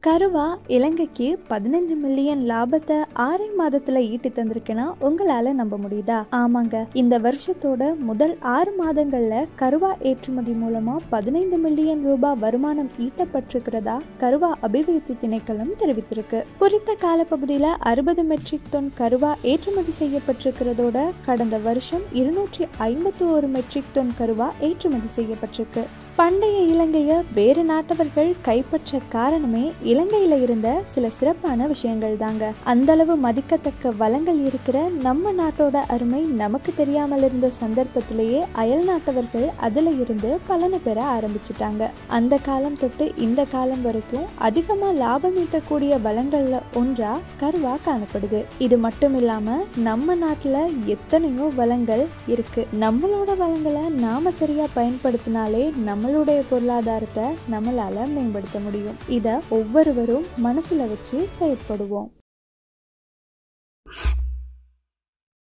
கருவா இலங்கைக்கு 15 மில்லியன் லாபத்தை 6 மாதத்துல ஈட்டி தந்திருக்குன்னா உங்களால நம்ப முடியுதா? ஆமாங்க, இந்த வருஷத்தோட முதல் 6 மாதங்கள்ல கருவா ஏற்றுமதி மூலமா 15 மில்லியன் ரூபாய் வருமானம் ஈட்டப்பட்டிருக்கிறதா கருவா அபிவிருத்தி திணைக்களம் தெரிவித்திருக்கு. குறித்த காலப்பகுதியில 60 மெட்ரிக் டன் கருவா ஏற்றுமதி செய்யப்பட்டிருக்கிறதோட கடந்த வருஷம் 251 மெட்ரிக் டன் கருவா ஏற்றுமதி செய்யப்பட்டிருக்கு. பண்டைய இலங்கைய வேறு நாட்டவர்கள் கைப்பற்ற காரணமே இலங்கையில இருந்த சில சிறப்பான விஷயங்கள் தாங்க. அந்த அளவு மதிக்கத்தக்க வளங்கள் இருக்கிற நம்ம நாட்டோட அருமை நமக்கு தெரியாமல் இருந்த சந்தர்ப்பத்திலேயே அயல் நாட்டவர்கள் அதுல இருந்து பலனை பெற ஆரம்பிச்சுட்டாங்க. அந்த காலம் தொட்டு இந்த காலம் வரைக்கும் அதிகமா லாபம் ஈட்டக்கூடிய வளங்கள்ல ஒன்றா கருவா காணப்படுது. இது மட்டும் இல்லாம நம்ம நாட்டுல எத்தனையோ வளங்கள் இருக்கு. நம்மளோட வளங்களை நாம சரியா பயன்படுத்தினாலே நம்மளுடைய பொருளாதாரத்தை நம்மளால மேம்படுத்த முடியும். இத ஒவ்வொருவரும் மனசுல வச்சு செயற்படுவோம்.